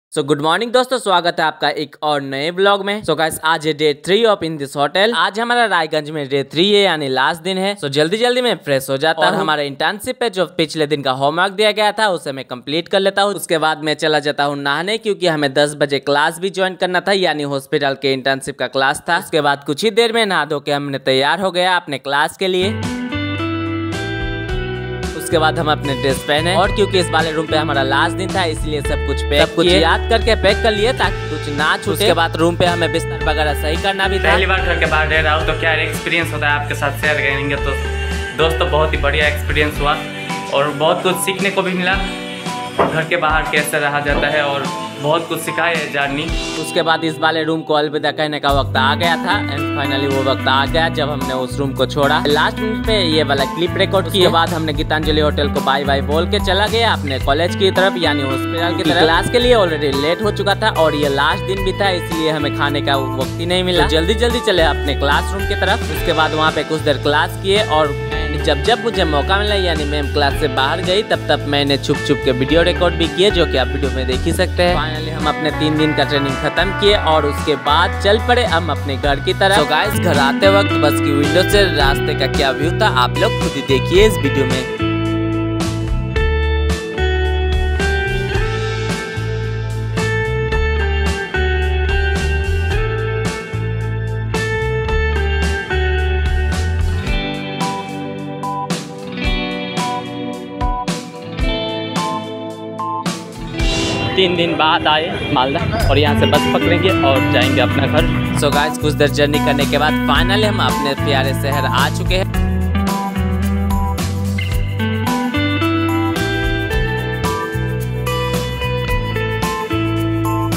So good morning दोस्तों, स्वागत है आपका एक और नए ब्लॉग में। सो गाइस, आज है day 3 of in this hotel. आज हमारा रायगंज में डे 3 है, यानी लास्ट दिन है। सो जल्दी जल्दी में फ्रेश हो जाता हूँ और हमारा इंटर्नशिप पे जो पिछले दिन का होमवर्क दिया गया था उसे मैं कंप्लीट कर लेता हूँ। उसके बाद मैं चला जाता हूँ नहाने, क्योंकि हमें 10 बजे क्लास भी ज्वाइन करना था, यानी हॉस्पिटल के इंटर्नशिप का क्लास था। उसके बाद कुछ ही देर में नहा धो के हमने तैयार हो गया अपने क्लास के लिए। उसके बाद हम अपने ड्रेस पहने और क्योंकि इस वाले रूम पे हमारा लास्ट दिन था, इसलिए सब कुछ याद करके पैक कर लिए ताकि कुछ ना छूटे। उसके बाद रूम पे हमें बिस्तर वगैरह सही करना भी था। पहली बार घर के बाहर रह रहा हूँ तो क्या एक्सपीरियंस होता है आपके साथ शेयर करेंगे। तो दोस्तों बहुत ही बढ़िया एक्सपीरियंस हुआ और बहुत कुछ सीखने को भी मिला, घर के बाहर कैसे रहा जाता है और बहुत कुछ सिखाया है जर्नी। उसके बाद इस वाले रूम को अलविदा कहने का वक्त आ गया था एंड फाइनली वो वक्त आ गया जब हमने उस रूम को छोड़ा। लास्ट मिनट पे ये वाला क्लिप रिकॉर्ड किया। बाद हमने गीतांजलि होटल को बाय बाय बोल के चला गया अपने कॉलेज की तरफ, यानी हॉस्पिटल की तरफ। क्लास के लिए ऑलरेडी लेट हो चुका था और ये लास्ट दिन भी था, इसलिए हमें खाने का वक्त ही नहीं मिला। तो जल्दी जल्दी चले अपने क्लासरूम की तरफ। उसके बाद वहाँ पे कुछ देर क्लास किए और जब मुझे मौका मिला, यानी मैम क्लास से बाहर गई, तब मैंने छुप के वीडियो रिकॉर्ड भी किए, जो कि आप वीडियो में देख ही सकते हैं। फाइनली हम अपने 3 दिन का ट्रेनिंग खत्म किए और उसके बाद चल पड़े हम अपने घर की तरफ। तो गाइस, घर आते वक्त बस की विंडो से रास्ते का क्या व्यू था आप लोग खुद ही देखिए इस वीडियो में। 3 दिन बाद आए मालदा और यहाँ से बस पकड़ेंगे और जाएंगे अपना घर। सो गाइस, कुछ देर जर्नी करने के बाद फाइनली हम अपने प्यारे शहर आ चुके हैं।